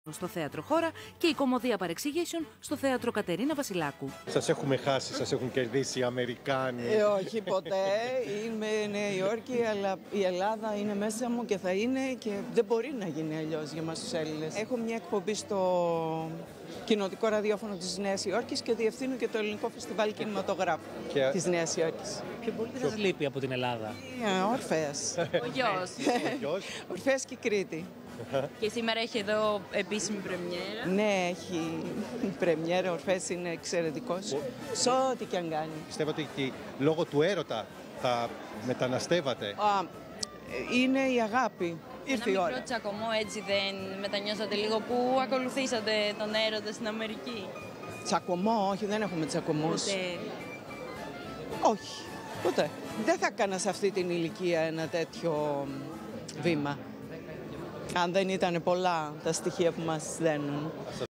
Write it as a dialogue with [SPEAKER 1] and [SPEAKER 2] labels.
[SPEAKER 1] στο Θέατρο Χώρα και η κομμωδία παρεξηγήσεων στο Θέατρο Κατερίνα Βασιλάκου.
[SPEAKER 2] Σας έχουμε χάσει, σας έχουν κερδίσει οι Αμερικάνοι.
[SPEAKER 3] Όχι ποτέ. Είμαι Νέα Υόρκη, αλλά η Ελλάδα είναι μέσα μου και θα είναι και δεν μπορεί να γίνει αλλιώς για μας τους Έλληνες. Έχω μια εκπομπή στο κοινοτικό ραδιόφωνο της Νέας Υόρκης και διευθύνω και το Ελληνικό Φεστιβάλ Κινηματογράφου της Νέας Υόρκης.
[SPEAKER 4] Ποιο πολύ δεν σας λείπει από την Ελλάδα?
[SPEAKER 3] Ορφέας.
[SPEAKER 5] Ο γιος.
[SPEAKER 3] Ορφέας και Κρήτη.
[SPEAKER 5] Και σήμερα έχει εδώ επίσημη πρεμιέρα.
[SPEAKER 3] Ναι, έχει πρεμιέρα. Ο Ορφέας είναι εξαιρετικός σε ό,τι και αν κάνει.
[SPEAKER 2] Πιστεύω ότι λόγω του έρωτα θα μεταναστεύατε.
[SPEAKER 3] Είναι η αγάπη. Ήρθε η
[SPEAKER 5] Ένα
[SPEAKER 3] ώρα.
[SPEAKER 5] μικρό τσακωμό, έτσι δεν μετανιώσατε λίγο που ακολουθήσατε τον έρωτα στην Αμερική?
[SPEAKER 3] Τσακωμό, όχι, δεν έχουμε τσακωμούς.
[SPEAKER 5] Ποτέ.
[SPEAKER 3] Όχι, ποτέ. Δεν θα έκανα σε αυτή την ηλικία ένα τέτοιο βήμα. Αν δεν ήταν πολλά τα στοιχεία που μας δένουν.